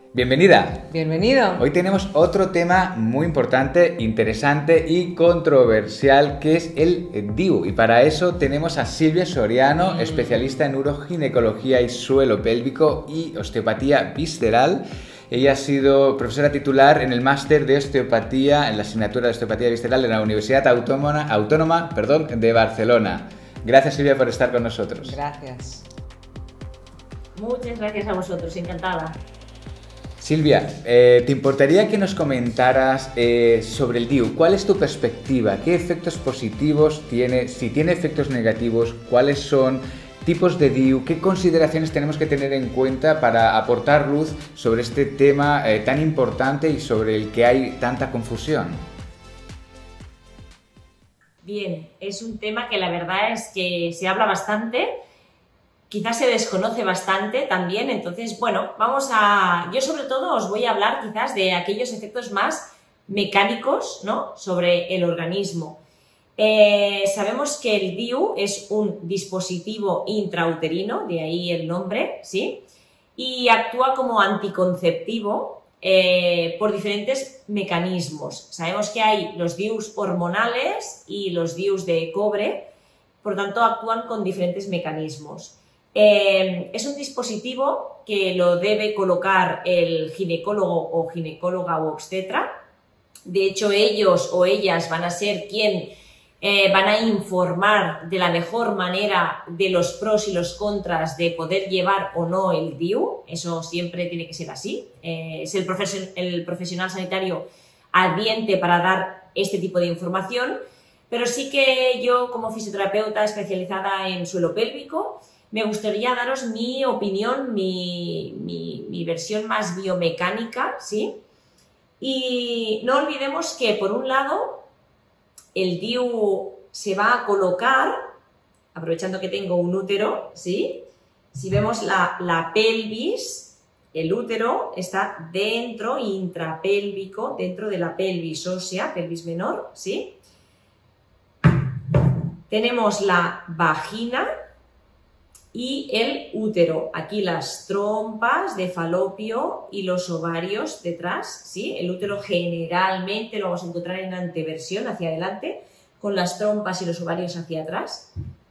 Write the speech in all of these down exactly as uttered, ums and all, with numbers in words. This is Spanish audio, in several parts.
Bienvenida. Bienvenido. Hoy tenemos otro tema muy importante, interesante y controversial, que es el D I U. Y para eso tenemos a Silvia Soriano, mm. especialista en uroginecología y suelo pélvico y osteopatía visceral. Ella ha sido profesora titular en el máster de osteopatía, en la asignatura de osteopatía visceral de la Universidad Autónoma, Autónoma perdón, de Barcelona. Gracias, Silvia, por estar con nosotros. Gracias. Muchas gracias a vosotros, encantada. Silvia, eh, ¿te importaría que nos comentaras eh, sobre el D I U? ¿Cuál es tu perspectiva? ¿Qué efectos positivos tiene? Si tiene efectos negativos, ¿cuáles son? Tipos de D I U, ¿qué consideraciones tenemos que tener en cuenta para aportar luz sobre este tema eh, tan importante y sobre el que hay tanta confusión? Bien, es un tema que la verdad es que se habla bastante, quizás se desconoce bastante también, entonces, bueno, vamos a... Yo sobre todo os voy a hablar quizás de aquellos efectos más mecánicos, ¿no?, sobre el organismo. Eh, sabemos que el D I U es un dispositivo intrauterino, de ahí el nombre, ¿sí? Y actúa como anticonceptivo eh, por diferentes mecanismos. Sabemos que hay los D I Us hormonales y los D I Us de cobre, por tanto actúan con diferentes mecanismos. Eh, es un dispositivo que lo debe colocar el ginecólogo o ginecóloga o obstetra. De hecho, ellos o ellas van a ser quien Eh, van a informar de la mejor manera de los pros y los contras de poder llevar o no el D I U, eso siempre tiene que ser así, eh, es el, profes el profesional sanitario ardiente para dar este tipo de información, pero sí que yo como fisioterapeuta especializada en suelo pélvico me gustaría daros mi opinión, mi, mi, mi versión más biomecánica, ¿sí? Y no olvidemos que por un lado el D I U se va a colocar, aprovechando que tengo un útero, ¿sí? Si vemos la, la pelvis, el útero está dentro, intrapélvico, dentro de la pelvis ósea, pelvis menor, ¿sí? Tenemos la vagina y el útero. Aquí las trompas de falopio y los ovarios detrás, ¿sí? El útero generalmente lo vamos a encontrar en anteversión, hacia adelante, con las trompas y los ovarios hacia atrás.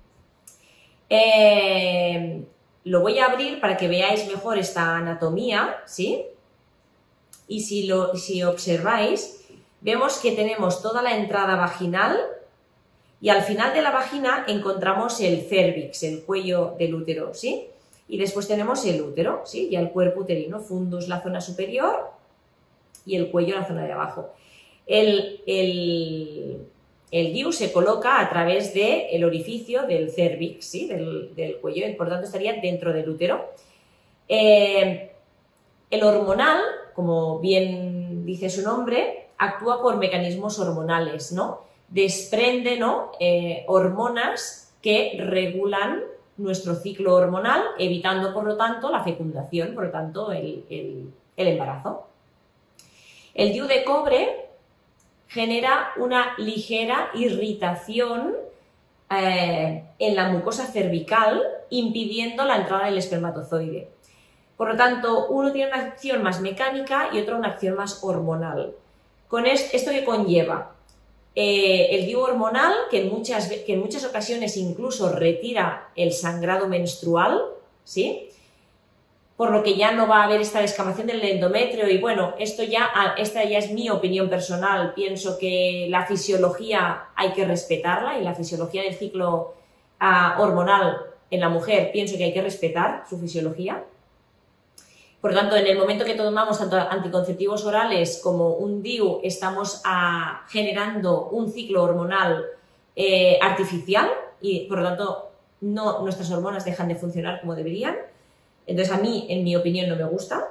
Eh, lo voy a abrir para que veáis mejor esta anatomía, ¿sí? Y si, lo, si observáis, vemos que tenemos toda la entrada vaginal. Y al final de la vagina encontramos el cérvix, el cuello del útero, ¿sí? Y después tenemos el útero, ¿sí? Y el cuerpo uterino, fundus la zona superior y el cuello la zona de abajo. El, el, el D I U se coloca a través del orificio del cérvix, ¿sí? Del, del cuello, y por tanto estaría dentro del útero. Eh, el hormonal, como bien dice su nombre, actúa por mecanismos hormonales, ¿no? Desprende, ¿no?, eh, hormonas que regulan nuestro ciclo hormonal, evitando, por lo tanto, la fecundación, por lo tanto, el, el, el embarazo. El D I U de cobre genera una ligera irritación eh, en la mucosa cervical, impidiendo la entrada del espermatozoide. Por lo tanto, uno tiene una acción más mecánica y otro una acción más hormonal. Con esto que conlleva Eh, el D I U hormonal, que en, muchas, que en muchas ocasiones incluso retira el sangrado menstrual, ¿sí? Por lo que ya no va a haber esta descamación del endometrio y bueno, esto ya, esta ya es mi opinión personal, pienso que la fisiología hay que respetarla y la fisiología del ciclo uh, hormonal en la mujer pienso que hay que respetar su fisiología. Por lo tanto, en el momento que tomamos tanto anticonceptivos orales como un D I U, estamos a, generando un ciclo hormonal eh, artificial y, por lo tanto, no, nuestras hormonas dejan de funcionar como deberían. Entonces, a mí, en mi opinión, no me gusta.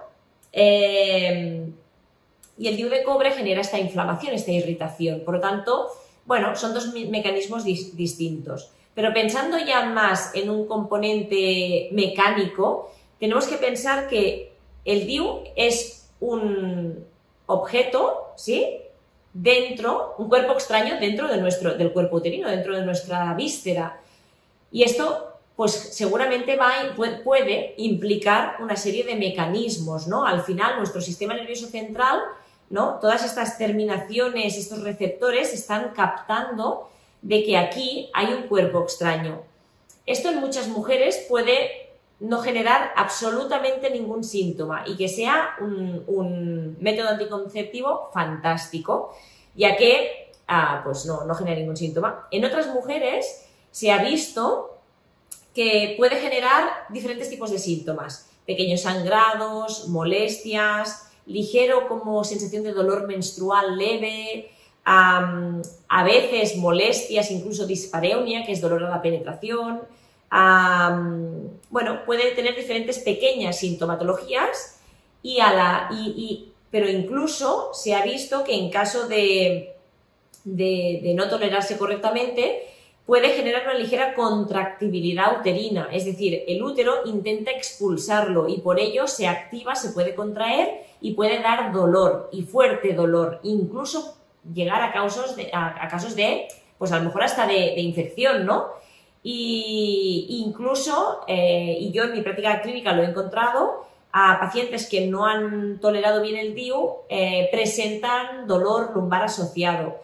Eh, y el D I U de cobre genera esta inflamación, esta irritación. Por lo tanto, bueno, son dos me mecanismos dis distintos. Pero pensando ya más en un componente mecánico, tenemos que pensar que el D I U es un objeto, ¿sí?, dentro, un cuerpo extraño dentro de nuestro, del cuerpo uterino, dentro de nuestra víscera. Y esto pues seguramente va, puede implicar una serie de mecanismos, ¿no? Al final, nuestro sistema nervioso central, ¿no? Todas estas terminaciones, estos receptores están captando de que aquí hay un cuerpo extraño. Esto en muchas mujeres puede no generar absolutamente ningún síntoma y que sea un, un método anticonceptivo fantástico, ya que ah, pues no, no genera ningún síntoma. En otras mujeres se ha visto que puede generar diferentes tipos de síntomas, pequeños sangrados, molestias, ligero como sensación de dolor menstrual leve, um, a veces molestias, incluso dispareunia, que es dolor a la penetración. Um, bueno, puede tener diferentes pequeñas sintomatologías, y a la, y, y, pero incluso se ha visto que en caso de, de, de no tolerarse correctamente, puede generar una ligera contractibilidad uterina, es decir, el útero intenta expulsarlo y por ello se activa, se puede contraer y puede dar dolor, y fuerte dolor, incluso llegar a casos de, a, a casos de, pues a lo mejor hasta de, de infección, ¿no? Y incluso, eh, y yo en mi práctica clínica lo he encontrado, a pacientes que no han tolerado bien el D I U eh, presentan dolor lumbar asociado.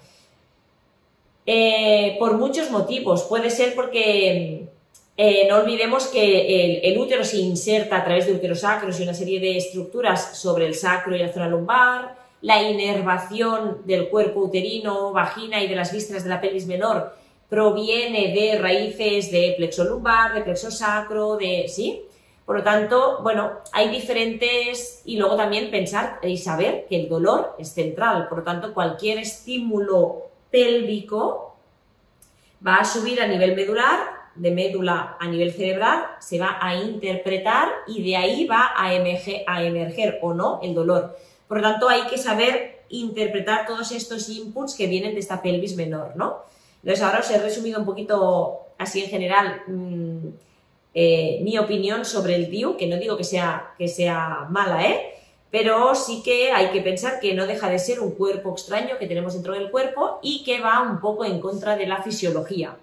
Eh, por muchos motivos. Puede ser porque eh, no olvidemos que el, el útero se inserta a través de uterosacros y una serie de estructuras sobre el sacro y la zona lumbar, la inervación del cuerpo uterino, vagina y de las vísceras de la pelvis menor proviene de raíces de plexo lumbar, de plexo sacro, de... ¿sí? Por lo tanto, bueno, hay diferentes... Y luego también pensar y saber que el dolor es central. Por lo tanto, cualquier estímulo pélvico va a subir a nivel medular, de médula a nivel cerebral, se va a interpretar y de ahí va a emerger, a emerger o no el dolor. Por lo tanto, hay que saber interpretar todos estos inputs que vienen de esta pelvis menor, ¿no? Entonces, ahora os he resumido un poquito, así en general, mmm, eh, mi opinión sobre el D I U, que no digo que sea, que sea mala, ¿eh? Pero sí que hay que pensar que no deja de ser un cuerpo extraño que tenemos dentro del cuerpo y que va un poco en contra de la fisiología.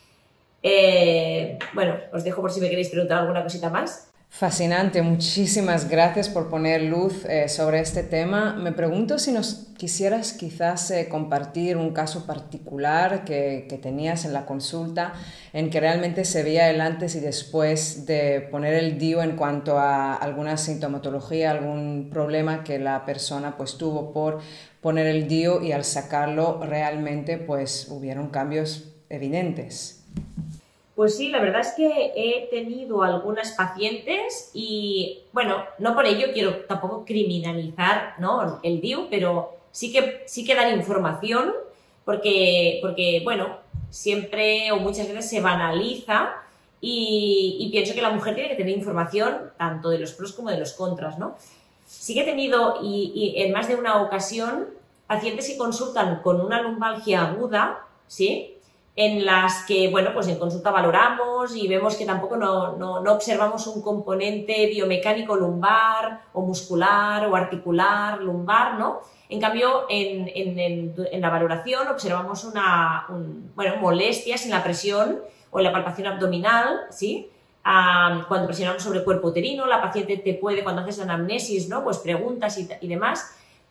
Eh, bueno, os dejo por si me queréis preguntar alguna cosita más. Fascinante, muchísimas gracias por poner luz eh, sobre este tema. Me pregunto si nos quisieras quizás eh, compartir un caso particular que, que tenías en la consulta en que realmente se veía el antes y después de poner el D I U en cuanto a alguna sintomatología, algún problema que la persona pues tuvo por poner el D I U y al sacarlo realmente pues hubieron cambios evidentes. Pues sí, la verdad es que he tenido algunas pacientes y, bueno, no por ello quiero tampoco criminalizar, ¿no?, el D I U, pero sí que, sí que dar información porque, porque, bueno, siempre o muchas veces se banaliza y, y pienso que la mujer tiene que tener información tanto de los pros como de los contras, ¿no? Sí que he tenido, y, y en más de una ocasión, pacientes que consultan con una lumbalgia aguda, ¿sí?, en las que, bueno, pues en consulta valoramos y vemos que tampoco no, no, no observamos un componente biomecánico lumbar o muscular o articular lumbar, ¿no? En cambio, en, en, en, en la valoración observamos una, un, bueno, molestias en la presión o en la palpación abdominal, ¿sí? Um, cuando presionamos sobre el cuerpo uterino, la paciente te puede, cuando haces anamnesis, ¿no?, pues preguntas y, y demás,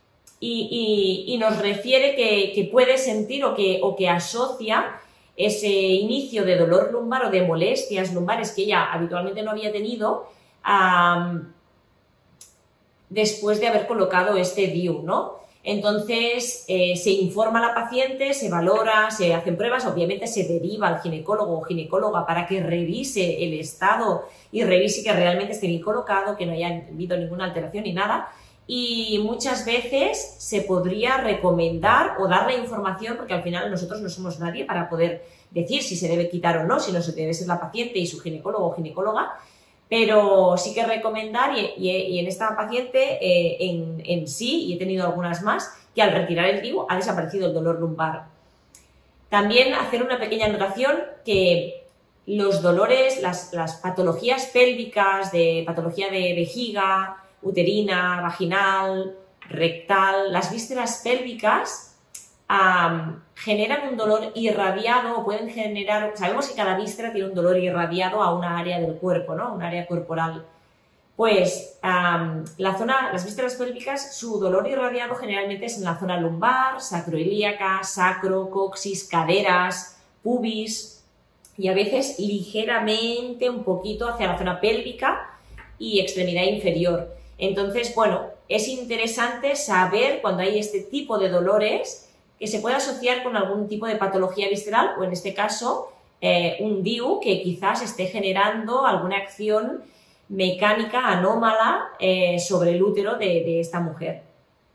y, y, y nos refiere que, que puede sentir o que, o que asocia ese inicio de dolor lumbar o de molestias lumbares que ella habitualmente no había tenido um, después de haber colocado este D I U, ¿no? Entonces, eh, se informa a la paciente, se valora, se hacen pruebas, obviamente se deriva al ginecólogo o ginecóloga para que revise el estado y revise que realmente esté bien colocado, que no haya habido ninguna alteración ni nada. Y muchas veces se podría recomendar o dar la información, porque al final nosotros no somos nadie para poder decir si se debe quitar o no, si no se debe ser la paciente y su ginecólogo o ginecóloga, pero sí que recomendar, y, y, y en esta paciente eh, en, en sí, y he tenido algunas más, que al retirar el D I U ha desaparecido el dolor lumbar. También hacer una pequeña anotación que los dolores, las, las patologías pélvicas, de patología de vejiga, uterina, vaginal, rectal, las vísceras pélvicas um, generan un dolor irradiado o pueden generar, sabemos que cada víscera tiene un dolor irradiado a una área del cuerpo, ¿no? Un área corporal. Pues um, la zona, las vísceras pélvicas, su dolor irradiado generalmente es en la zona lumbar, sacroilíaca, sacro, coxis, caderas, pubis y a veces ligeramente un poquito hacia la zona pélvica y extremidad inferior. Entonces, bueno, es interesante saber cuando hay este tipo de dolores que se puede asociar con algún tipo de patología visceral o en este caso eh, un D I U que quizás esté generando alguna acción mecánica anómala eh, sobre el útero de, de esta mujer.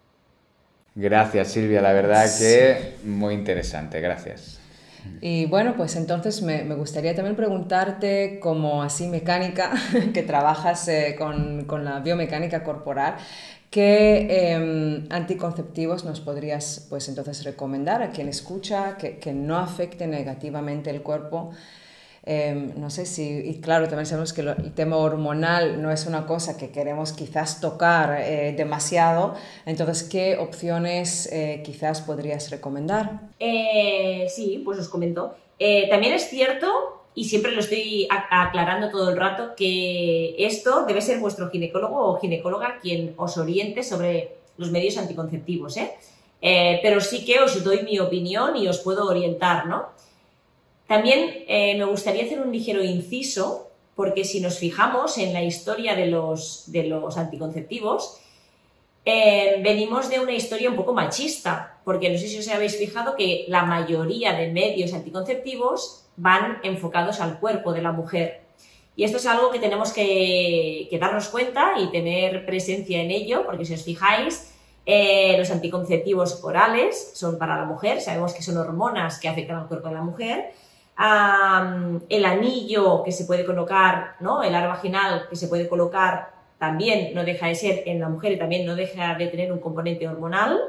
Gracias, Silvia, la verdad que muy interesante, gracias. Y bueno, pues entonces me, me gustaría también preguntarte, como así mecánica, que trabajas eh, con, con la biomecánica corporal, ¿qué eh, anticonceptivos nos podrías pues entonces recomendar a quien escucha que, que no afecte negativamente el cuerpo? Eh, no sé si, y claro, también sabemos que lo, el tema hormonal no es una cosa que queremos quizás tocar eh, demasiado, entonces, ¿qué opciones eh, quizás podrías recomendar? Eh, sí, pues os comento. Eh, también es cierto, y siempre lo estoy aclarando todo el rato, que esto debe ser vuestro ginecólogo o ginecóloga quien os oriente sobre los medios anticonceptivos, ¿eh? Eh, pero sí que os doy mi opinión y os puedo orientar, ¿no? También eh, me gustaría hacer un ligero inciso, porque si nos fijamos en la historia de los, de los anticonceptivos, eh, venimos de una historia un poco machista, porque no sé si os habéis fijado que la mayoría de medios anticonceptivos van enfocados al cuerpo de la mujer. Y esto es algo que tenemos que, que darnos cuenta y tener presencia en ello, porque si os fijáis, eh, los anticonceptivos orales son para la mujer, sabemos que son hormonas que afectan al cuerpo de la mujer. Um, el anillo que se puede colocar, ¿no? El aro vaginal que se puede colocar también no deja de ser en la mujer y también no deja de tener un componente hormonal.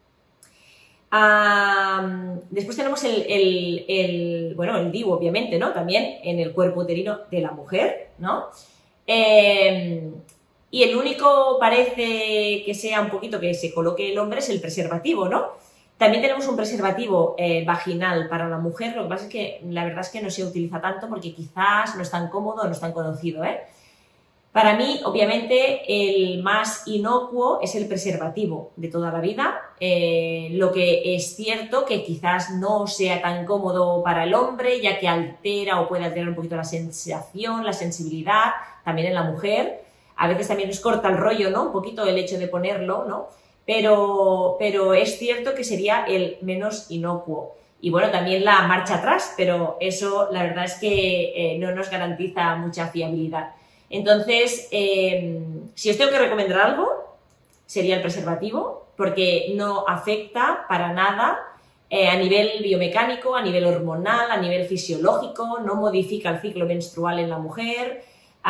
Um, después tenemos el, el, el, bueno, el D I U, obviamente, ¿no? También en el cuerpo uterino de la mujer, ¿no? Eh, y el único parece que sea un poquito que se coloque el hombre es el preservativo, ¿no? También tenemos un preservativo eh, vaginal para la mujer, lo que pasa es que la verdad es que no se utiliza tanto porque quizás no es tan cómodo, no es tan conocido, ¿eh? Para mí, obviamente, el más inocuo es el preservativo de toda la vida, eh, lo que es cierto que quizás no sea tan cómodo para el hombre, ya que altera o puede alterar un poquito la sensación, la sensibilidad, también en la mujer. A veces también nos corta el rollo, ¿no? Un poquito el hecho de ponerlo, ¿no? Pero, pero es cierto que sería el menos inocuo. Y bueno, también la marcha atrás, pero eso la verdad es que eh, no nos garantiza mucha fiabilidad. Entonces, eh, si os tengo que recomendar algo, sería el preservativo, porque no afecta para nada eh, a nivel biomecánico, a nivel hormonal, a nivel fisiológico, no modifica el ciclo menstrual en la mujer.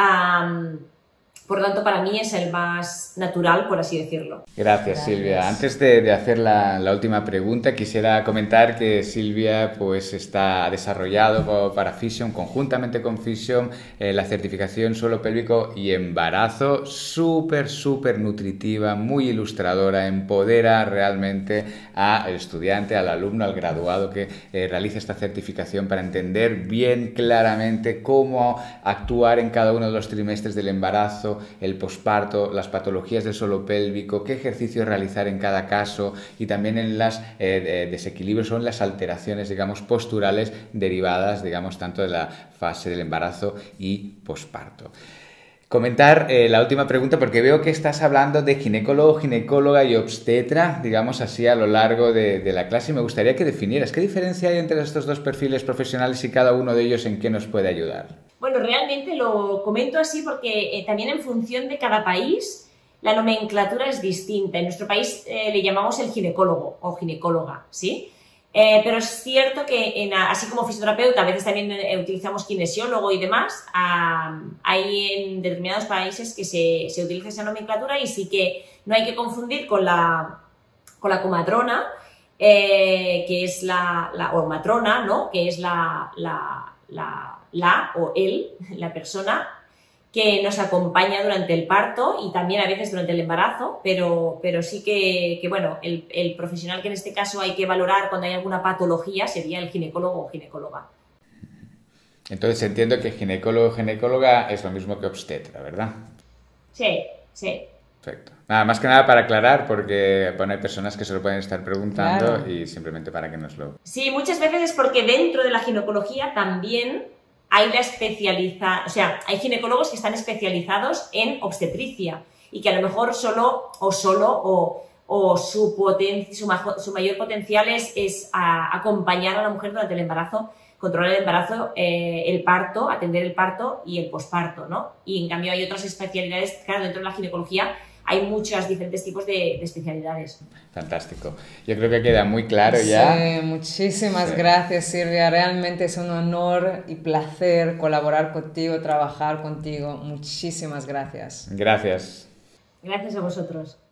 Um, Por lo tanto, para mí es el más natural, por así decirlo. Gracias, Gracias. Silvia. Antes de, de hacer la, la última pregunta, quisiera comentar que Silvia pues, está desarrollado para Fission, conjuntamente con Fission, eh, la certificación suelo pélvico y embarazo, súper, súper nutritiva, muy ilustradora, empodera realmente al estudiante, al alumno, al graduado que eh, realiza esta certificación para entender bien claramente cómo actuar en cada uno de los trimestres del embarazo, el posparto, las patologías del suelo pélvico, qué ejercicios realizar en cada caso y también en los eh, desequilibrios o en las alteraciones, digamos, posturales derivadas, digamos, tanto de la fase del embarazo y posparto. Comentar eh, la última pregunta porque veo que estás hablando de ginecólogo, ginecóloga y obstetra, digamos así, a lo largo de, de la clase y me gustaría que definieras qué diferencia hay entre estos dos perfiles profesionales y cada uno de ellos en qué nos puede ayudar. Bueno, realmente lo comento así porque eh, también en función de cada país la nomenclatura es distinta. En nuestro país eh, le llamamos el ginecólogo o ginecóloga, ¿sí? Eh, pero es cierto que en, así como fisioterapeuta a veces también eh, utilizamos kinesiólogo y demás, ah, hay en determinados países que se, se utiliza esa nomenclatura y sí que no hay que confundir con la, con la comadrona, eh, que es la, la, o matrona, ¿no? Que es la, la, la la o él, la persona que nos acompaña durante el parto y también a veces durante el embarazo, pero, pero sí que, que bueno, el, el profesional que en este caso hay que valorar cuando hay alguna patología sería el ginecólogo o ginecóloga. Entonces entiendo que ginecólogo o ginecóloga es lo mismo que obstetra, ¿verdad? Sí, sí. Perfecto. Nada, más que nada para aclarar, porque bueno, hay personas que se lo pueden estar preguntando Claro. y simplemente para que nos lo... Sí, muchas veces es porque dentro de la ginecología también hay la especializa, o sea, hay ginecólogos que están especializados en obstetricia y que a lo mejor solo o solo o, o su, poten, su, majo, su mayor potencial es, es a, acompañar a la mujer durante el embarazo, controlar el embarazo, eh, el parto, atender el parto y el posparto, ¿no? Y en cambio hay otras especialidades, claro, dentro de la ginecología hay muchos diferentes tipos de, de especialidades. Fantástico. Yo creo que queda muy claro ya. Sí, muchísimas Sí. gracias, Silvia. Realmente es un honor y placer colaborar contigo, trabajar contigo. Muchísimas gracias. Gracias. Gracias a vosotros.